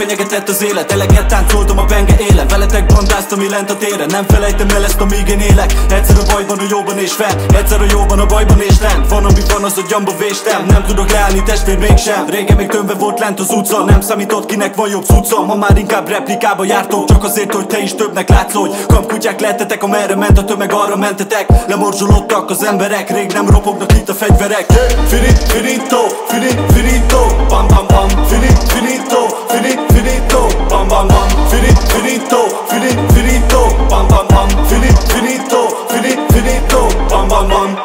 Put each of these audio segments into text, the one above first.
fenyegetett az élet. Eleget táncoltam a penge élen, veletek bandáztam én lent a téren. Nem felejtem el ezt, amíg én élek. Egyszer a bajban, a jóban és fenn, egyszer a jóban, a bajban és lent. Van ami van, az a gyamba véstem. Nem tudok leállni testvér mégsem. Régen még tömve volt lent az utca, nem számított kinek van jobb cuccom. Ma már inkább replikába jártok, csak azért, hogy te is többnek látszódj. Kampkutyák lettetek, amerre ment a tömeg, arra mentetek. Lemorzsolódtak az emberek, rég nem ropognak itt a fegyverek. Finito, finito, bam bam bam. Finito, finito, bam bam bam. Finito, finito, bam bam bam. Finito, finito, bam bam bam.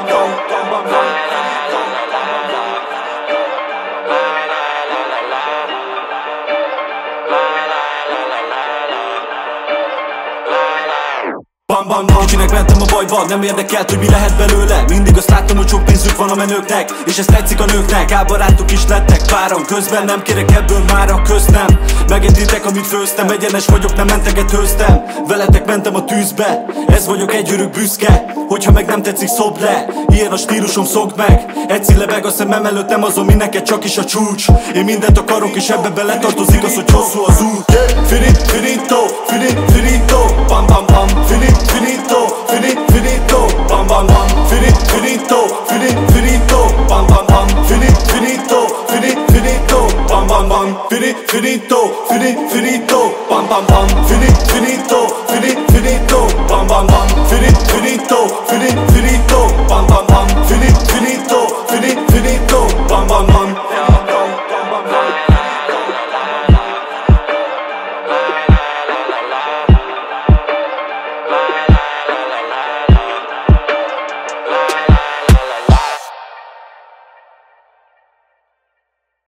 Kicsinek mentem a bajba, nem érdekelt, hogy mi lehet belőle. Mindig azt láttam, hogy sok pénzük van a menőknek, és ezt tetszik a nőknek. Álbarátok is lettek páran, közben nem kérek ebből mára, közt nem. Megeditek, amit főztem, egyenes vagyok, nem mentegetőztem. Veletek mentem a tűzbe, ez vagyok egy örök büszke. Hogyha meg nem tetszik, szobd le, ilyen a stílusom, szokd meg. Egy színlebeg a szemem előtt, nem az, ami neked csak is a csúcs. Én mindent akarok, és ebbe beletartozik az, hogy hosszú az út. Finito, finito, bam bam bam. Finito, finito, bam bam bam. Finito, finito, bam bam bam. Finito, finito, bam bam bam. Finito, finito, bam bam bam. Finito.